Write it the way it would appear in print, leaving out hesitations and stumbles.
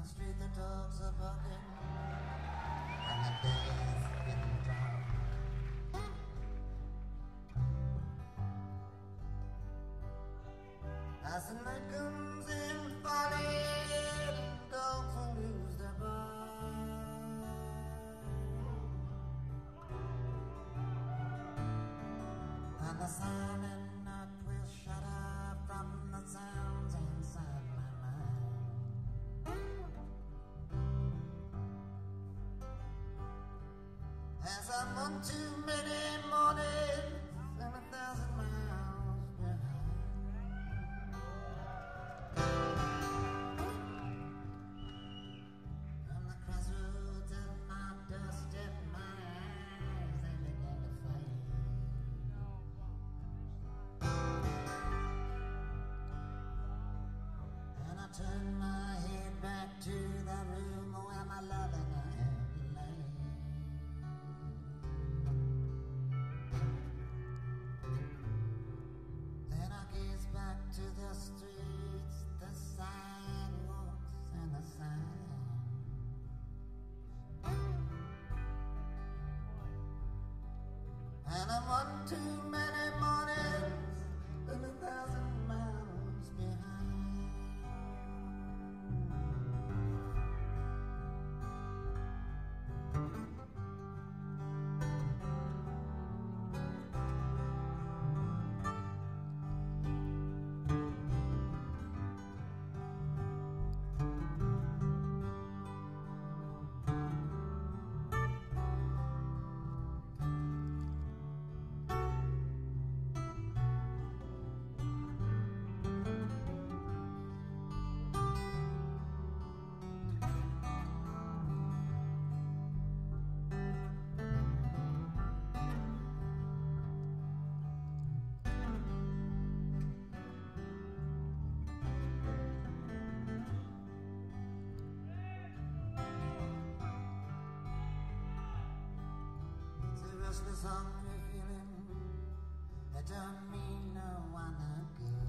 street the dogs are barking and the day is getting dark. As the night comes in falling, dogs will lose their bark. And the silent night will shut out from the sounds inside my mind. As I'm on too many mornings and 1,000 miles behind. On the crossroads of my doorstep, my eyes, they begin to fade. And I turn my head back to the room where my loving had laid. Then I gaze back to the streets, the sidewalks, and the sign. And I'm one too many mornings and 1,000 miles behind. Restless, hungry feeling that don't mean no one good.